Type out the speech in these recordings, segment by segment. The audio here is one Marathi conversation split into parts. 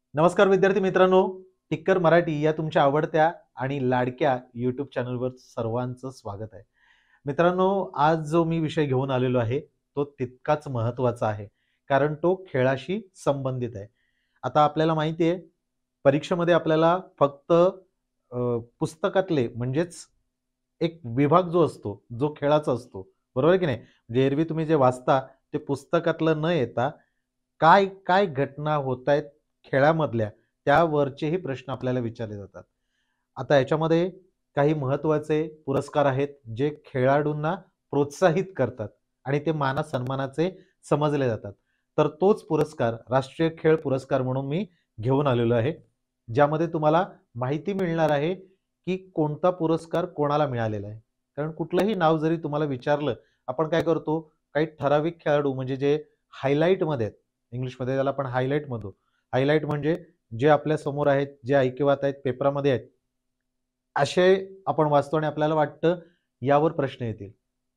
नमस्कार विद्यार्थी मित्रांनो, टिक्कर मराठी या तुमच्या आवडत्या आणि लाडक्या यूट्यूब चॅनलवर सर्वांचं स्वागत आहे. मित्रांनो, आज जो मी विषय घेऊन आलेलो आहे तो तितकाच महत्त्वाचा आहे, कारण तो खेळाशी संबंधित आहे. आता आपल्याला माहिती आहे, परीक्षेमध्ये आपल्याला फक्त पुस्तकातले म्हणजेच एक विभाग जो असतो, जो खेळाचा असतो, बरोबर आहे की नाही? म्हणजे एरवी तुम्ही जे वाचता ते पुस्तकातलं न येता काय काय घटना होत आहेत खेळामधल्या, त्यावरचेही प्रश्न आपल्याला विचारले जातात. आता याच्यामध्ये काही महत्त्वाचे पुरस्कार आहेत, जे खेळाडूंना प्रोत्साहित करतात आणि ते मान-सन्मानाचे समजले जातात. तर तोच पुरस्कार राष्ट्रीय खेळ पुरस्कार म्हणून मी घेऊन आलेलो आहे. ज्यामध्ये तुम्हाला माहिती मिळणार आहे, की कोणता पुरस्कार कोणाला मिळालेला आहे. कारण कुठलंही नाव जरी तुम्हाला विचारलं, आपण काय करतो, काही ठराविक खेळाडू म्हणजे जे हायलाइटमध्ये आहेत, इंग्लिशमध्ये त्याला आपण हायलाइट म्हणतो. हायलाइट म्हणजे जे आपल्या समोर आहेत, जे ऐकिवात आहेत, पेपरामध्ये आहेत, असे आपण वाचतो आणि आपल्याला वाटतं यावर प्रश्न येतील.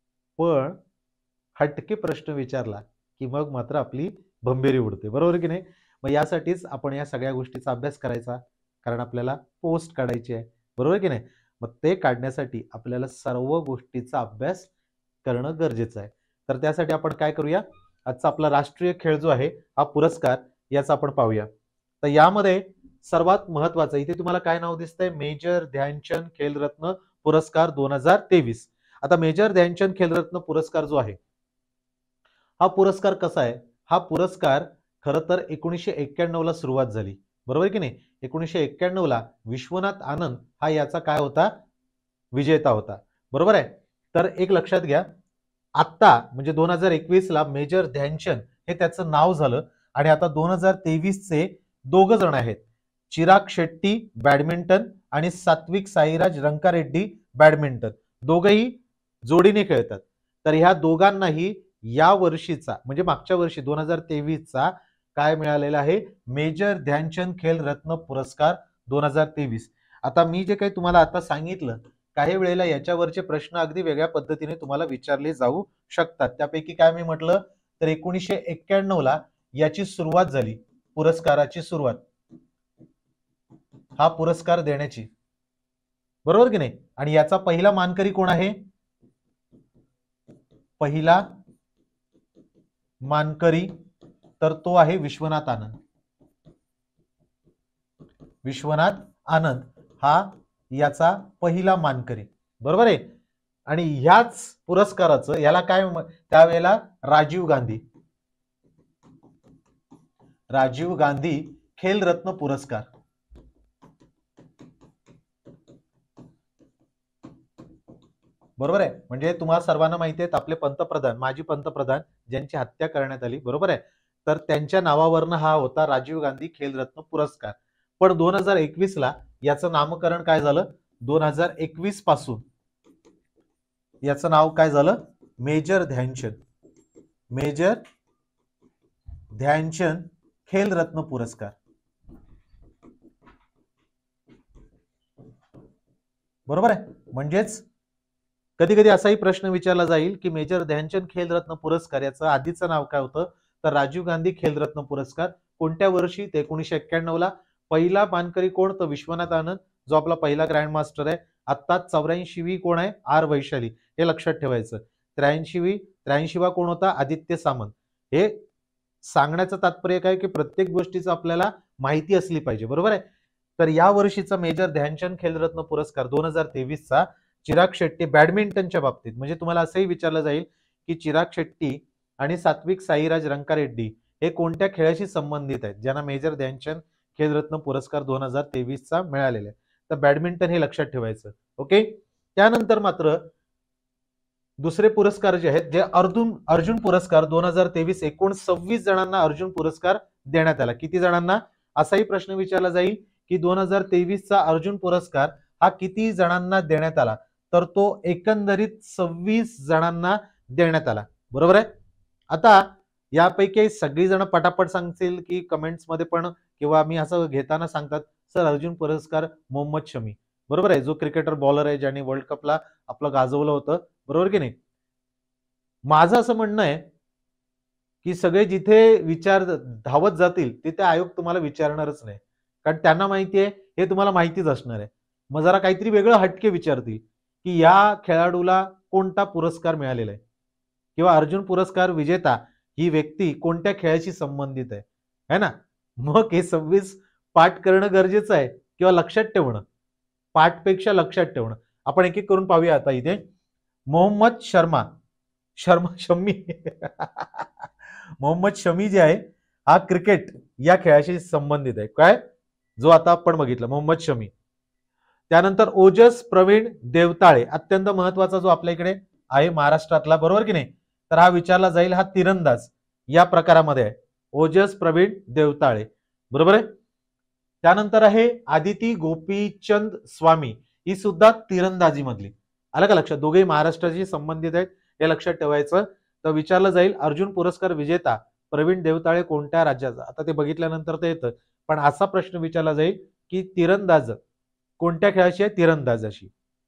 पण हटके प्रश्न विचारला, की मग मात्र आपली भंभेरी उडते. बरोबर की नाही? मग यासाठीच आपण या सगळ्या गोष्टीचा अभ्यास करायचा. कारण आपल्याला पोस्ट काढायची आहे. बरोबर की नाही? मग ते काढण्यासाठी आपल्याला सर्व गोष्टीचा अभ्यास करणं गरजेचं आहे. तर त्यासाठी आपण काय करूया, आजचा आपला राष्ट्रीय खेळ जो आहे, हा पुरस्कार याचा आपण पाहूया. तर यामध्ये सर्वात महत्त्वाचं इथे तुम्हाला काय नाव दिसतंय? मेजर ध्यानचंद खेलरत्न पुरस्कार 2023. आता मेजर ध्यानचंद खेलरत्न पुरस्कार जो आहे, हा पुरस्कार कसा आहे? हा पुरस्कार खरं तर 1991 ला सुरुवात झाली. बरोबर की नाही? 1991 ला विश्वनाथ आनंद हा याचा काय होता? विजेता होता. बरोबर आहे? तर एक लक्षात घ्या, आत्ता म्हणजे 2021 ला मेजर ध्यानचंद हे त्याचं नाव झालं आणि आता 2023 चे दोघं जण आहेत. चिराग शेट्टी बॅडमिंटन आणि सात्विक साईराज रंकारेड्डी बॅडमिंटन. दोघंही जोडीने खेळतात. तर ह्या दोघांनाही या वर्षीचा म्हणजे मागच्या वर्षी 2023 चा काय मिळालेला आहे? मेजर ध्यानचंद खेल रत्न पुरस्कार 2023. आता मी जे काही तुम्हाला आता सांगितलं, काही वेळेला याच्यावरचे प्रश्न अगदी वेगळ्या पद्धतीने तुम्हाला विचारले जाऊ शकतात. त्यापैकी काय मी म्हटलं, तर 1991 ला याची सुरुवात झाली, पुरस्काराची सुरुवात, हा पुरस्कार देण्याची. बरोबर की नाही? आणि याचा पहिला मानकरी कोण आहे? पहिला मानकरी तर तो आहे विश्वनाथ आनंद. विश्वनाथ आनंद हा याचा पहिला मानकरी. बरोबर आहे? आणि ह्याच पुरस्काराचं याला काय त्यावेळेला राजीव गांधी खेल रत्न पुरस्कार. बरोबर आहे? म्हणजे तुम्हाला सर्वांना माहिती आहे, आपले पंतप्रधान, माजी पंतप्रधान ज्यांची हत्या करण्यात आली, बरोबर आहे, तर त्यांच्या नावावरनं हा होता राजीव गांधी खेलरत्न पुरस्कार. पण 2021 ला याचं नामकरण काय झालं? 2021 पासून याचं नाव काय झालं? मेजर ध्यानचंद खेलरत्न पुरस्कार. बरोबर आहे? म्हणजेच कधी कधी असाही प्रश्न विचारला जाईल, की मेजर ध्यानचंद खेलरत्न पुरस्कार याचं आधीचं नाव काय होतं? तर राजीव गांधी खेलरत्न पुरस्कार. कोणत्या वर्षी? ते 1991 ला. पहिला मानकरी कोण? तर विश्वनाथ आनंद, जो आपला पहिला ग्रँड मास्टर आहे. आता 84वी कोण आहे? आर वैशाली. हे लक्षात ठेवायचं. 83वा कोण होता? आदित्य सामंत. हे सांगण्याचं तात्पर्य काय, की प्रत्येक गोष्टीचं आपल्याला माहिती असली पाहिजे. बरोबर आहे? तर या वर्षीचा मेजर ध्यानचंद खेलरत्न पुरस्कार 2023 चा चिराग शेट्टी बॅडमिंटनच्या बाबतीत, म्हणजे तुम्हाला असंही विचारलं जाईल, की चिराग शेट्टी आणि सात्विक साईराज रंकारेड्डी हे कोणत्या खेळाशी संबंधित आहेत, ज्यांना मेजर ध्यानचंद खेलरत्न पुरस्कार 2023 चा मिळालेला आहे. तर बॅडमिंटन हे लक्षात ठेवायचं. ओके. त्यानंतर मात्र दुसरे पुरस्कार जे आहेत, जे अर्जुन पुरस्कार 2023, एकूण 26 जणांना अर्जुन पुरस्कार देण्यात आला. किती जणांना? असाही प्रश्न विचारला जाईल, की 2023 चा अर्जुन पुरस्कार हा किती जणांना देण्यात आला? तर तो एकंदरीत 26 जणांना देण्यात आला. बरोबर आहे? आता यापैकी सगळी जण पटापट सांगतील, की कमेंट्स मध्ये पण किंवा मी असं घेताना सांगतात, सर अर्जुन पुरस्कार मोहम्मद शमी. बरोबर आहे? जो क्रिकेटर बॉलर आहे, ज्याने वर्ल्ड कपला आपलं गाजवलं होतं. बरोबर की नाही? माझं असं म्हणणं आहे, की सगळे जिथे विचार धावत जातील तिथे आयोग तुम्हाला विचारणारच नाही, कारण त्यांना माहिती आहे हे तुम्हाला माहितीच असणार आहे. मग जरा काहीतरी वेगळं हटके विचारतील की या खेळाडूला कोणता पुरस्कार मिळालेला आहे किंवा अर्जुन पुरस्कार विजेता ही व्यक्ती कोणत्या खेळाशी संबंधित आहे, है ना. मग हे 26 पाठ करणं गरजेचं आहे किंवा लक्षात ठेवणं, पाठपेक्षा लक्षात ठेवणं. आपण एक एक करून पाहूया. आता इथे मोहम्मद शमी मोहम्मद शमी जे आहे हा क्रिकेट या खेळाशी संबंधित आहे. काय जो आता आपण बघितलं मोहम्मद शमी. त्यानंतर ओजस प्रवीण देवताळे, अत्यंत महत्वाचा जो आपल्या इकडे आहे महाराष्ट्रातला, बरोबर की नाही. तर हा विचारला जाईल, हा तिरंदाज या प्रकारामध्ये आहे. ओजस प्रवीण देवताळे, बरोबर आहे. त्यानंतर आहे आदिती गोपीचंद स्वामी, ही सुद्धा तिरंदाजी मधली. आलं का लक्षात. दोघेही महाराष्ट्राशी संबंधित आहेत, हे लक्षात ठेवायचं. तर विचारलं जाईल अर्जुन पुरस्कार विजेता प्रवीण देवताळे कोणत्या राज्याचा. आता ते बघितल्यानंतर ते येतं, पण असा प्रश्न विचारला जाईल की तिरंदाज कोणत्या खेळाशी आहे, तिरंदाजाशी.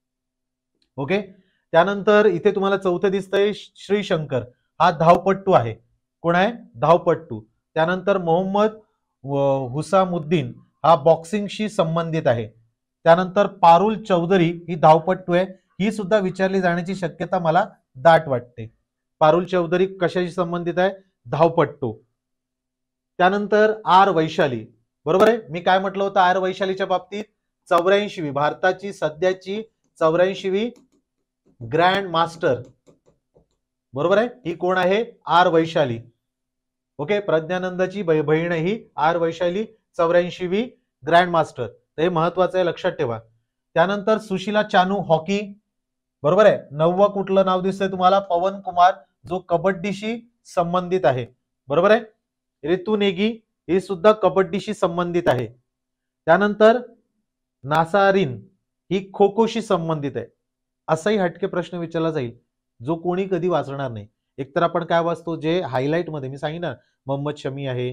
ओके. त्यानंतर इथे तुम्हाला चौथं दिसतंय श्रीशंकर, हा धावपट्टू आहे. कोण आहे, धावपट्टू. त्यानंतर मोहम्मद हुसामुद्दीन हा बॉक्सिंगशी संबंधित आहे. त्यानंतर पारुल चौधरी ही धावपट्टू आहे, ही सुद्धा विचारली जाण्याची शक्यता मला दाट वाटते. पारुल चौधरी कशाशी संबंधित आहे, धावपट्टू. त्यानंतर आर वैशाली, बरोबर आहे. मी काय म्हटलं होतं आर वैशालीच्या बाबतीत, 84वी भारताची सध्याची 84वी ग्रँड मास्टर, बरोबर आहे. ही कोण आहे, आर वैशाली. ओके. प्रज्ञानंदाची बहीण ही आर वैशाली, 84वी ग्रँड मास्टर. तर हे महत्वाचं आहे, लक्षात ठेवा. त्यानंतर सुशीला चानू हॉकी, बरोबर आहे. 9वं कुठलं नाव दिसतंय तुम्हाला, पवन कुमार, जो कबड्डीशी संबंधित आहे, बरोबर आहे. ऋतू नेगी ही सुद्धा कबड्डीशी संबंधित आहे. त्यानंतर नासारिन ही खो खोशी संबंधित आहे. असाही हटके प्रश्न विचारला जाईल जो कोणी कधी वाचणार नाही. एकतर आपण काय वाचतो, जे हायलाइट मध्ये मी सांगितलं, मोहम्मद शमी आहे,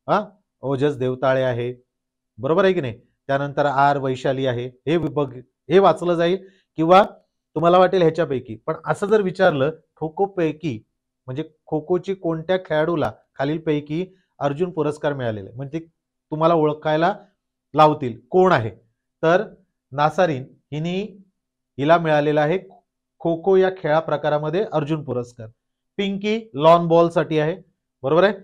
ओजस देवताळे आहे, बरोबर आहे की नाही. त्यानंतर आर वैशाली आहे, हे वाचलं जाईल. किंवा तुम्हाला वाटेल ह्याच्यापैकी, पण असं जर विचारलं खो खो पैकी, म्हणजे खो खोची कोणत्या खेळाडूला खालीलपैकी अर्जुन पुरस्कार मिळालेले, म्हणजे तुम्हाला ओळखायला लावतील कोण आहे. तर नासारिन हिला मिळालेला आहे खो खो या खेळा प्रकारामध्ये अर्जुन पुरस्कार. पिंकी लॉन बॉल साठी आहे, बरोबर आहे.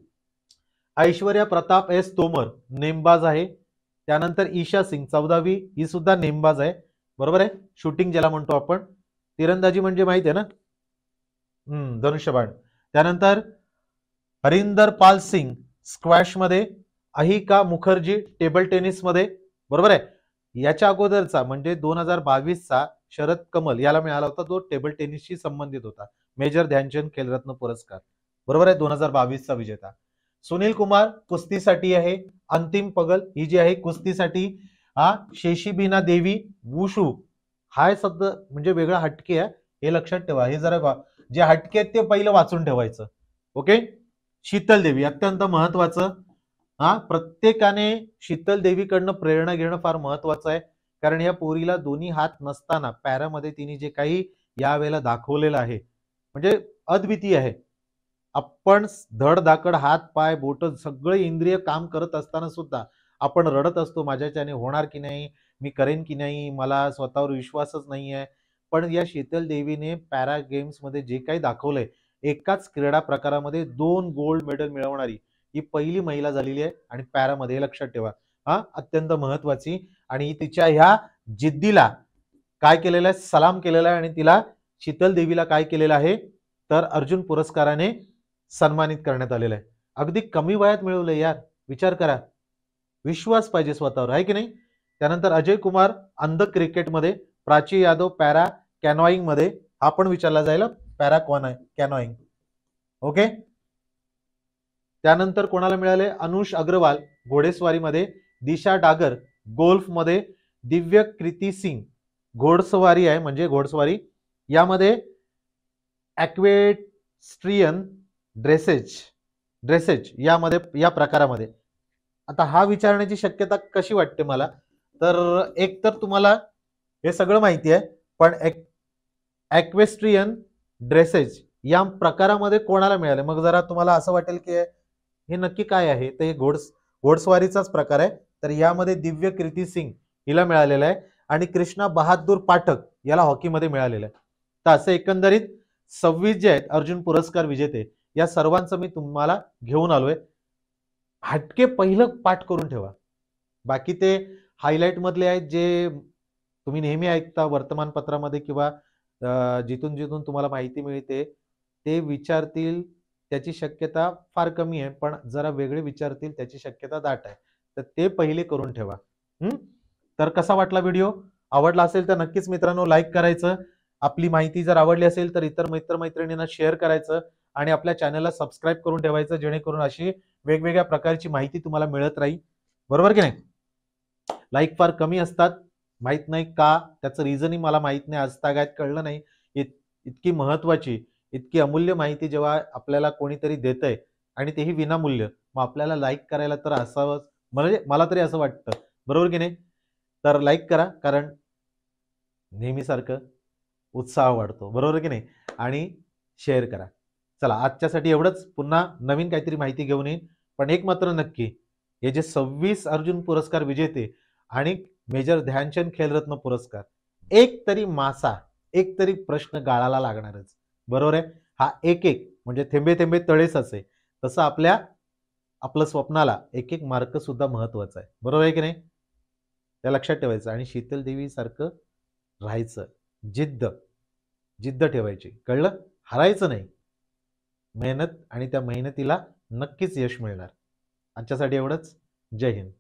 ऐश्वर्या प्रताप एस तोमर नेमबाज आहे. त्यानंतर ईशा सिंग 14वी, ही सुद्धा नेमबाज आहे, बरोबर आहे. शूटिंग ज्याला म्हणतो आपण, तिरंदाजी म्हणजे माहिती आहे ना, धनुष्यबाण. त्यानंतर हरिंदर पाल सिंग स्क्वॅश मध्ये, अहिका मुखर्जी टेबल टेनिस मध्ये, बरोबर आहे. याच्या अगोदरचा म्हणजे 2022चा शरद कमल याला मिळाला होता, जो टेबल टेनिसशी संबंधित होता, मेजर ध्यानचंद खेलरत्न पुरस्कार, बरोबर आहे, 2022चा विजेता. सुनील कुमार कुस्तीसाठी आहे. अंतिम पगल ही जी आहे कुस्तीसाठी. शेशीबिना देवी वुशू, हा शब्द म्हणजे वेगळा हटके आहे, हे लक्षात ठेवा. हे जरा जे हटके आहेत ते पहिलं वाचून ठेवायचं. ओके. शीतल देवी अत्यंत महत्वाचं. प्रत्येकाने शीतल देवीकडनं प्रेरणा घेणं फार महत्वाचं आहे, कारण या पोरीला दोन्ही हात नसताना पॅरामध्ये तिने जे काही यावेळेला दाखवलेलं आहे म्हणजे अद्वितीय आहे. आपण धडधाकड हात पाय बोट सगळे इंद्रिय काम करत असताना सुद्धा आपण रडत असतो, माझ्याच्याने होणार की नाही, मी करेन की नाही, मला स्वतःवर विश्वासच नाही आहे. पण या शीतल देवीने पॅरा गेम्स मध्ये जे काही दाखवलंय, एकाच क्रीडा प्रकारामध्ये 2 गोल्ड मेडल मिळवणारी ही पहिली महिला झालेली आहे. आणि पॅरामध्ये लक्षात ठेवा, अत्यंत महत्वाची. आणि तिच्या ह्या जिद्दीला काय केलेलं आहे, सलाम केलेला आहे. आणि तिला शीतल देवीला काय केलेलं आहे, तर अर्जुन पुरस्काराने सन्मानित करण्यात आलेलं आहे. अगदी कमी वयात मिळवलंय यार, विचार करा. विश्वास पाहिजे स्वतःवर, आहे की नाही. त्यानंतर अजय कुमार अंध क्रिकेटमध्ये, प्राची यादव पॅरा कॅनॉईंग मध्ये, हा पण विचारला जाईल, पॅरा कॅनॉईंग. ओके. त्यानंतर कोणाला मिळाले, अनुष अग्रवाल घोडेस्वारीमध्ये, दिशा डागर गोल्फ मध्ये, दिव्य कृती सिंग घोडसवारी आहे म्हणजे घोडसवारी यामध्ये, ॲक्वेस्ट्रियन ड्रेसेज यामध्ये या प्रकारामध्ये. आता हा विचारण्याची शक्यता कशी वाटते मला, तर एक तर तुम्हाला हे सगळं माहिती आहे, पण ॲक्वेस्ट्रियन ड्रेसेज या प्रकारामध्ये कोणाला मिळाले? मग जरा तुम्हाला असं वाटेल की हे नक्की काय आहे? तर हे घोडस्वारीचाच प्रकार आहे. तर यामध्ये दिव्य कीर्ती सिंग हिला मिळालेला आहे आणि कृष्णा बहादूर पाठक याला हॉकीमध्ये मिळालेलं आहे. तर असं एकंदरीत 26 जे आहेत अर्जुन पुरस्कार विजेते, या सर्वांचं मी तुम्हाला घेऊन आलोय. हटके पहिलं पाठ करून ठेवा. बाकी ते हायलाइट मधले आहेत जे तुम्ही नेहमी ऐकता वर्तमानपत्रामध्ये किंवा जिथून जिथून तुम्हाला माहिती मिळते, ते विचारतील त्याची शक्यता फार कमी आहे, पण जरा वेगळे विचारतील त्याची शक्यता दाट आहे. तर ते पहिले करून ठेवा. तर कसा वाटला व्हिडिओ? आवडला असेल तर नक्कीच मित्रांनो लाईक करायचं. आपली माहिती जर आवडली असेल तर इतर मित्र-मैत्रिणींना शेअर करायचं आणि आपल्या चॅनलला सबस्क्राईब करून ठेवायचं, जेणेकरून अशी वेगवेगळ्या प्रकारची माहिती तुम्हाला मिळत राहील. बरोबर की नाही? लाईक फार कमी असतात. माहित नाही का? त्याचं रिझनही मला माहित नाही. आजतागायत कळलं नाही. इतकी महत्वाची, इतकी अमूल्य माहिती जेव्हा आपल्याला कोणीतरी देतंय आणि तेही विनामूल्य, मग आपल्याला लाईक करायला तर असावंच. म्हणजे मला तरी असं वाटतं. बरोबर की नाही? तर लाईक करा, कारण नेहमीसारखं उत्साह वाढतो. बरोबर की नाही? आणि शेअर करा. चला आजच्यासाठी एवढंच. पुन्हा नवीन काहीतरी माहिती घेऊन येईन. पण एक मात्र नक्की, हे जे 26 अर्जुन पुरस्कार विजेते आणि मेजर ध्यानचंद खेलरत्न पुरस्कार, एक तरी मासा, एक तरी प्रश्न गाळाला लागणारच. बरोबर आहे? हा एक म्हणजे थेंबे थेंबे तळे साचे. तसं आपलं स्वप्नाला एक मार्क सुद्धा महत्वाचा आहे. बरोबर आहे की नाही? त्या लक्षात ठेवायचं आणि शीतल देवी सारखं राहायचं. जिद्द जिद्द ठेवायची. कळलं? हरायचं नाही. मेहनत आणि त्या मेहनतीला नक्कीच यश मिळणार. आजच्यासाठी एवढंच. जय हिंद.